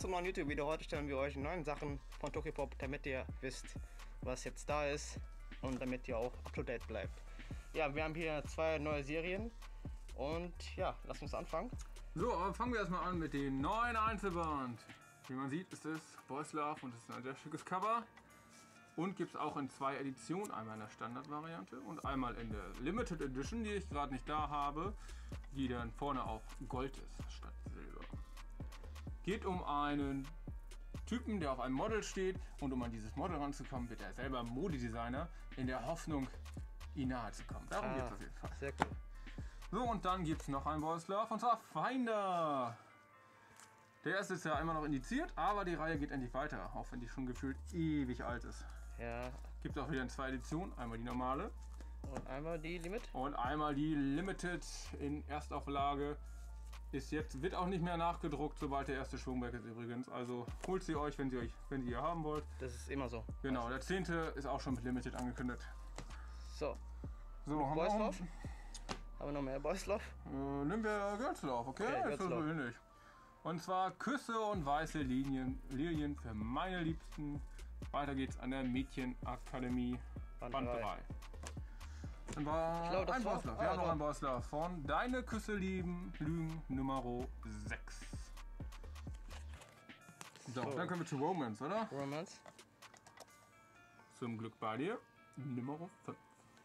zum neuen YouTube-Video. Heute stellen wir euch 9 Sachen von Tokyopop, damit ihr wisst, was jetzt da ist und damit ihr auch up-to-date bleibt. Ja, wir haben hier 2 neue Serien und ja, lass uns anfangen. So, fangen wir erstmal an mit dem neuen Einzelband. Wie man sieht, ist es Boys Love und es ist ein sehr schickes Cover. Und gibt es auch in 2 Editionen, einmal in der Standardvariante und einmal in der Limited Edition, die ich gerade nicht da habe, die dann vorne auch Gold ist statt Silber. Geht um einen Typen, der auf einem Model steht, und um an dieses Model ranzukommen, wird er selber Modedesigner in der Hoffnung, ihn nahe zu kommen. Darum geht es auf jeden Fall. Sehr cool. So, und dann gibt es noch einen Boys Love, und zwar Finder. Der erste ist ja immer noch indiziert, aber die Reihe geht endlich weiter, auch wenn die schon gefühlt ewig alt ist. Ja. Gibt auch wieder in 2 Editionen, einmal die normale Und einmal die Limit. und einmal die Limited in Erstauflage. Ist jetzt, wird auch nicht mehr nachgedruckt, sobald der erste Schwung weg ist übrigens. Also holt sie euch, wenn ihr ihr haben wollt. Das ist immer so. Genau, der 10. ist auch schon mit Limited angekündigt. So, So, haben Boys wir noch, Love? Haben wir noch mehr Boys Love? nehmen wir Girls Love, okay? Okay, Ist Girls das so Love. ähnlich. Und zwar Küsse und weiße Lilien für meine Liebsten. Weiter geht's an der Mädchenakademie Band Band 3. 3. Dann war Ich glaube, das ein war- Boss Love. Wir haben noch also- einen Boss Love von Deine Küsse lieben, Lügen Nummer 6. So, So. dann kommen wir zu Romance, oder? Romance. Zum Glück bei dir. Nummer 5.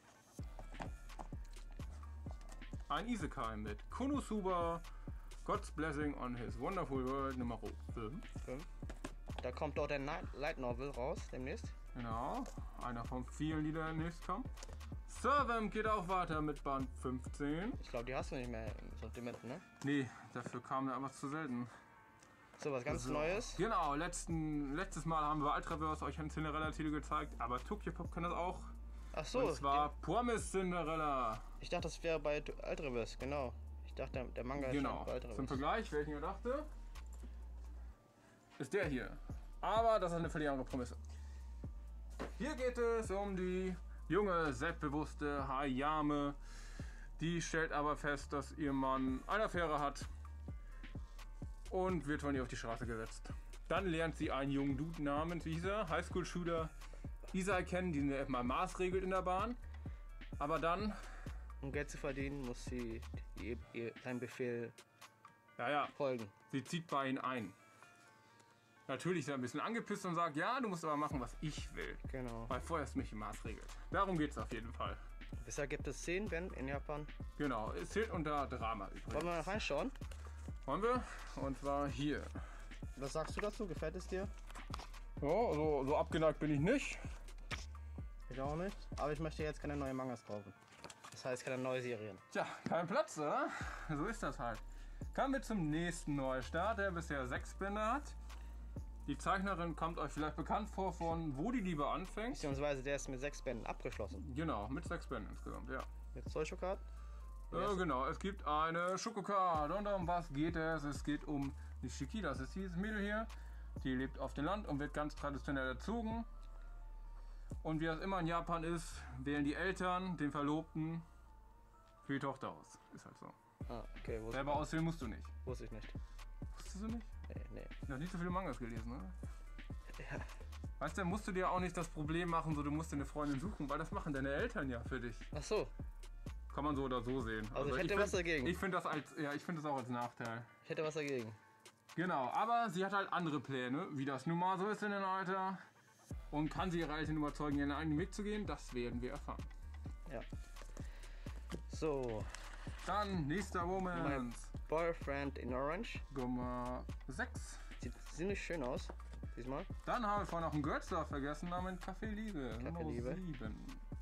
Ein Isekai mit Konosuba, God's Blessing on His Wonderful World Nummer 5. 5. Da kommt dort der Light Novel raus demnächst. Genau, einer von vielen, die da demnächst kommen. Servant geht auch weiter mit Band 15. Ich glaube, die hast du nicht mehr im Sortiment, ne? Nee, dafür kam er aber zu selten. So, was ganz So. Neues. Genau, letztes Mal haben wir Ultraverse euch einen Cinderella-Titel gezeigt, aber Tokyopop kann das auch. Ach so, Und zwar Promise Cinderella. ich dachte, das wäre bei Ultraverse, genau. Ich dachte, der Manga ist Genau, schon bei Ultraverse. zum Vergleich, welchen ihr dachte, ist der hier. Aber das ist eine völlig andere Prämisse. Hier geht es um die junge, selbstbewusste Hayame. Die stellt aber fest, dass ihr Mann eine Affäre hat und wird von ihr auf die Straße gesetzt. Dann lernt sie einen jungen Dude namens, wie hieß er, Highschool-Shooter Isai kennen, den er mal maßregelt in der Bahn. Aber dann, Um Geld zu verdienen, muss sie seinem Befehl ja, folgen. sie zieht bei ihm ein. Natürlich ist er ein bisschen angepisst und sagt, ja, du musst aber machen, was ich will. Genau. Weil vorher ist mich maßregelt. Darum geht es auf jeden Fall. Bisher gibt es 10 Bände in Japan. Genau, es zählt unter Drama übrigens. Wollen wir mal reinschauen? Wollen wir? Und zwar hier. Was sagst du dazu? Gefällt es dir? Ja, so abgeneigt bin ich nicht. Ich auch nicht. Aber ich möchte jetzt keine neuen Mangas kaufen. Das heißt keine neuen Serien. Tja, kein Platz, oder? So ist das halt. Kommen wir zum nächsten Neustart, der bisher 6 Bände hat. Die Zeichnerin kommt euch vielleicht bekannt vor von Wo die Liebe anfängt. Beziehungsweise der ist mit 6 Bänden abgeschlossen. Genau, mit 6 Bänden insgesamt, ja. Mit Soulshokat. Genau, es gibt eine Schokokarte. Und um was geht es? Es geht um Nishiki, das ist dieses Mädel hier. Die lebt auf dem Land und wird ganz traditionell erzogen. Und wie das immer in Japan ist, wählen die Eltern den Verlobten für die Tochter aus. Ist halt so. Ah, okay, Selber auswählen musst du nicht. wusste ich nicht. Wusstest du nicht? Nee. Noch nicht so viele Mangas gelesen, ne? Ja. Weißt du, musst du dir auch nicht das Problem machen, so du musst dir eine Freundin suchen, weil das machen deine Eltern ja für dich. Ach so. Kann man so oder so sehen. Also ich hätte was dagegen. Ich finde das das auch als Nachteil. Ich hätte was dagegen. Genau, aber sie hat halt andere Pläne, wie das nun mal so ist in dem Alter. Und kann sie ihre Eltern überzeugen, ihren eigenen Weg zu gehen? Das werden wir erfahren. Ja. So. Dann nächster Romance. Boyfriend in Orange. Nummer 6. Sieht ziemlich schön aus. Diesmal. Dann haben wir vorhin noch einen Girls Love vergessen, namens Café Liebe. Nummer Liebe. 7.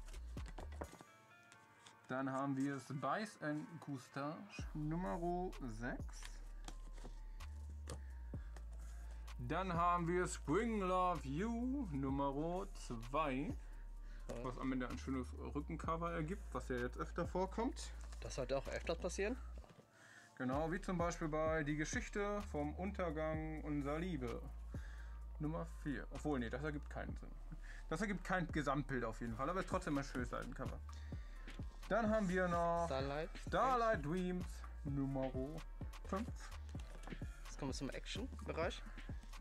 Dann haben wir Spice and Coustache Nummer 6. Dann haben wir Spring Love You Nummer 2. Was am Ende ein schönes Rückencover ergibt, was ja jetzt öfter vorkommt. Das sollte auch öfters passieren. Genau, wie zum Beispiel bei Die Geschichte vom Untergang unserer Liebe. Nummer 4. Obwohl, nee, das ergibt keinen Sinn. Das ergibt kein Gesamtbild auf jeden Fall, aber ist trotzdem ein schönes Seitencover. Dann haben wir noch Starlight Dreams Nummer 5. Jetzt kommen wir zum Action-Bereich.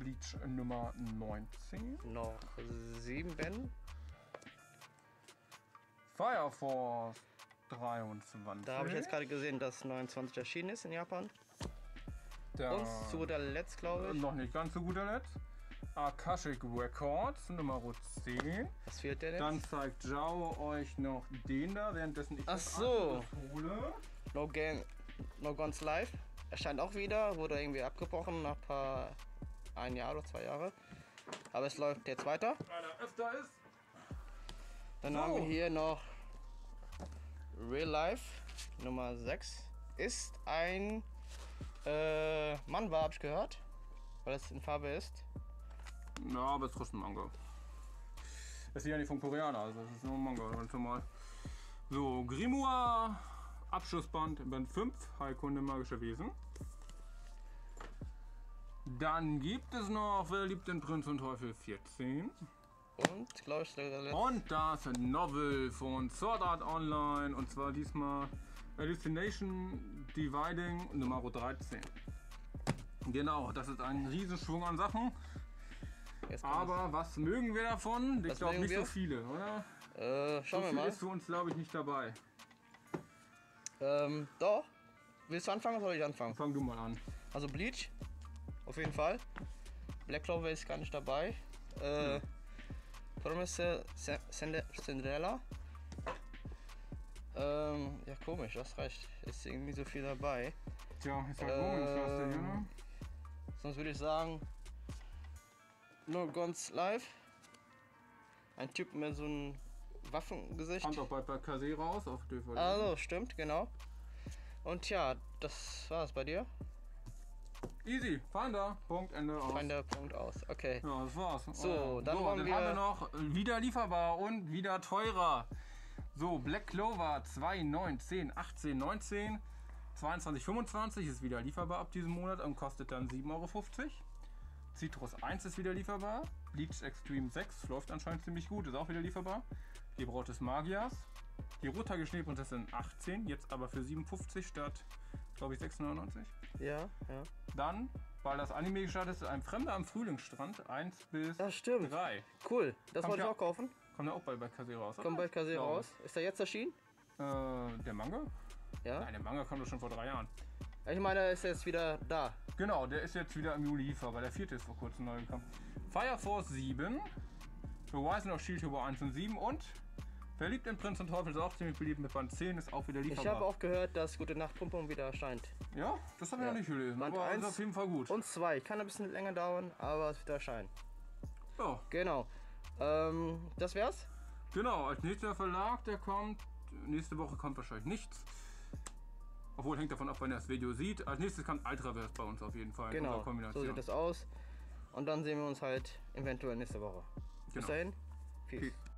Bleach Nummer 19. Noch 7. Fire Force 23. Da habe ich jetzt gerade gesehen, dass 29 erschienen ist in Japan. Da Und zu guter Letzt, glaube ich. noch nicht ganz zu guter Letzt. Akashic Records Nummer 10. Was fehlt denn jetzt? Dann zeigt Jao euch noch den da, währenddessen ich Ach das so. anderes hole. No Guns Live. Erscheint auch wieder, wurde irgendwie abgebrochen nach ein Jahr oder 2 Jahre. Aber es läuft jetzt weiter. Weil er öfter ist. Dann So. haben wir hier noch Real Life Nummer 6. Ist ein Manhwa, habe ich gehört, weil es in Farbe ist. Ja, aber es ist trotzdem Manga. Das ist ja nicht von Koreaner, also das ist nur ein Manga, ganz normal. So, Grimoire, Abschlussband, Band 5, Heilkunde magische Wesen. Dann gibt es noch Wer liebt den Prinz und Teufel 14. Und, glaube ich, der letzte. Und das Novel von Sword Art Online, und zwar diesmal Hallucination Dividing Nummer 13. Genau, das ist ein Riesenschwung an Sachen. Jetzt kann Aber was mögen wir davon? Ich Was glaube mögen nicht wir? so viele, oder? Schauen So wir viel mal. ist für uns, glaube ich, nicht dabei. Doch. Willst du anfangen oder soll ich anfangen? Fang du mal an. Also Bleach, auf jeden Fall. Black Clover ist gar nicht dabei. Promise Cinderella. Ja, komisch, das reicht. Ist irgendwie so viel dabei. Tja, ist halt Womensklasse hier, ne? Sonst würde ich sagen, No Guns Live. Ein Typ mit so einem Waffengesicht. Kommt auch bald bei Kase raus auf DVD. Also, stimmt, genau. Und ja, das war's bei dir. Easy, Finder, Punkt, Ende, aus. Finder, Punkt aus. Okay. Ja, das war's. So, dann wollen dann wir- haben wir noch wieder lieferbar und wieder teurer. So, Black Clover 2, 9, 10, 18, 19, 22, 25 ist wieder lieferbar ab diesem Monat und kostet dann 7,50 €. Citrus 1 ist wieder lieferbar. Bleach Extreme 6 läuft anscheinend ziemlich gut, ist auch wieder lieferbar. Die Braut des Magiers. Die Rothaarige Schneeprinzessin 18, jetzt aber für 7,50 statt, glaube ich, 6,99. Ja, ja. Dann, weil das Anime gestartet ist, Ein Fremder am Frühlingsstrand 1 bis Das stimmt. 3. Cool. Das Kommt wollte ich ja- auch kaufen. Kommt ja auch bald bei Kase raus, oder? Kommt bald Kase Glaube raus. Ist der jetzt erschienen? Der Manga? Ja. Nein, der Manga kam doch schon vor 3 Jahren. Ich meine, er ist jetzt wieder da. Genau, der ist jetzt wieder im Juli lieferbar, weil der 4. ist vor kurzem neu gekommen. Fire Force 7, Horizon of Shield Hero 1 und 7 und Verliebt in Prinz und Teufel ist auch ziemlich beliebt mit Band 10, ist auch wieder Ich lieferbar. habe auch gehört, dass Gute Nacht Pumpum wieder erscheint. Ja, das habe ich Ja. noch nicht gelesen, Band aber ist 1 auf jeden Fall gut. Und 2. Kann ein bisschen länger dauern, aber es wird erscheinen. Ja, Genau. Das wär's. genau, als nächster Verlag, der kommt, nächste Woche kommt wahrscheinlich nichts. Obwohl, hängt davon ab, wann ihr das Video sieht. Als nächstes kommt Ultraverse bei uns auf jeden Fall. in Genau. unserer So Kombination. sieht das aus. Und dann sehen wir uns halt eventuell nächste Woche. Bis Genau. dahin. Peace. Peace.